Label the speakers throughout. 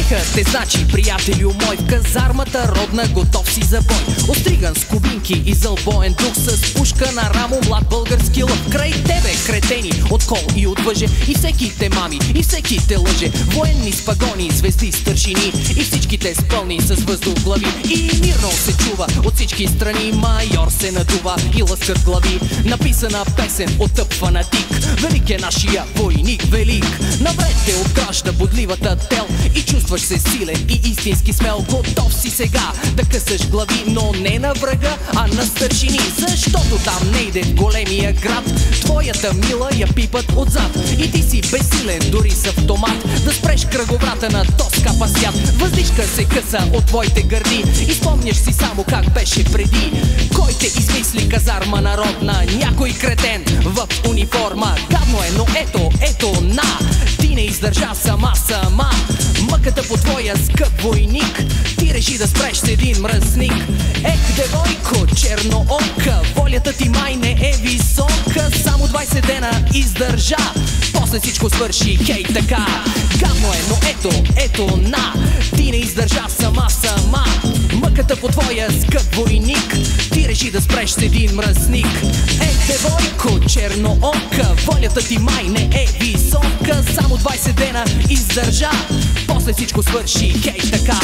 Speaker 1: Успехът е значи, приятелю мой, в казармата родна, готов си за бой. Остриган с кубинки и зълбоен дух, с пушка на рамо, млад български лъв. Край тебе кретени от кол и от въже, и всеки те мами, и всеки те лъже. Военни с пагони, звезди, старшини, и всичките с пълни с въздух глави. И мирно се чува от всички страни, майор се надува и лъскат глави. Написана песен от тъп фанатик, велик е нашия войник, велик. Навред те обгражда бодливата тел и чувстваш се силен и истински смел. Готов си сега да късаш глави, но не на врага, а на старшини. Защото там не иде в големия град, твоята мила я пипат отзад. И ти си безсилен дори с автомат да спреш кръговрата на този скапа свят. Въздишка се къса от твоите гърди и спомняш си само как беше преди. Кой те измисли казарма народна? Някой кретен в униформа. Гадно е, но ето на, ти не издържа сама. Мъката по твоя скъп войник, ти реши да спреш с един мръсник. Ех, девойко, черноока, волята ти май не е висока. Само 20 дена издържа, после всичко свърши, хей така. Гадно е, но ето на, ти не издържа сама. Мъката по твоя скъп войник, ти реши да спреш с един мръсник. Ех, девойко, черноока, волята ти май не е висока. Само 20 дена издържа, после всичко свърши, хей така.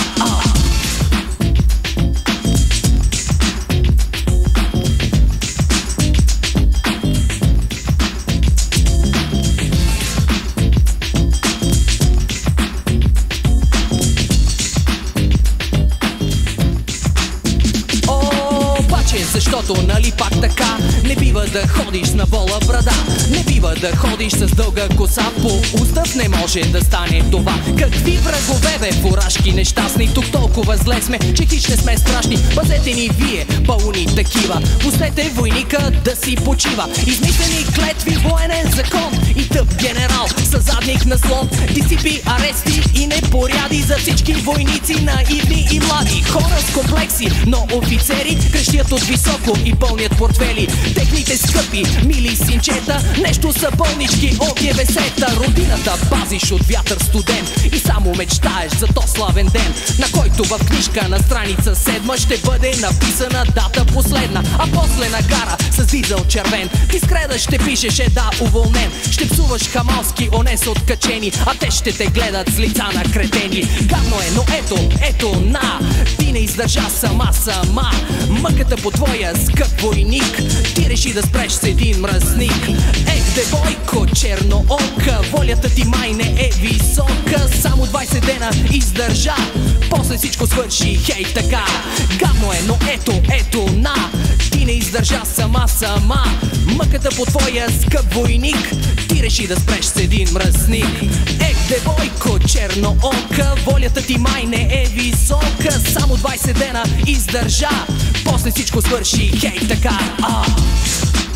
Speaker 1: Защото нали пак така не бива да ходиш на бола брада, не бива да ходиш с дълга коса. По устав не може да стане това. Какви врагове бе, фуражки нещастни. Тук толкова зле сме, че хич не сме страшни. Пазете ни вие, пауни такива. Пуснете войника да си почива. Измислени клетви, военен закон и тъп генерал със задник на слон. Дисципи, арести и непоряди за всички войници, наивни и млади. Хора с комплекси, но офицери крещят от високо и пълнят портфели. Техните скъпи, мили синчета, нещо са пълнички от ГВС-та. Родината пазиш от вятър студен и само мечтаеш за то славен ден, на който в книжка на страница 7 ще бъде написана дата последна. А после на гара с дизел червен ти с креда ще пишеш уволнен. Ще псуваш хамалски, оне са откачени, а те ще те гледат с лица на кретени. Гадно е, но ето на, ти не издържа сама. Мъката по твоя скъп войник, ти реши да спреш с един мръсник. Ех, девойко, черноока, волята ти май не е висока. Само 20 дена издържа, после всичко свърши, хей така. Гадно е, но ето на, ти не издържа сама. Мъката по твоя скъп войник, ти реши да спреш с един мръсник. Ех, девойко, черноока, волята ти май не е висока. Само 20 дена издържа, после всичко свърши, хей така.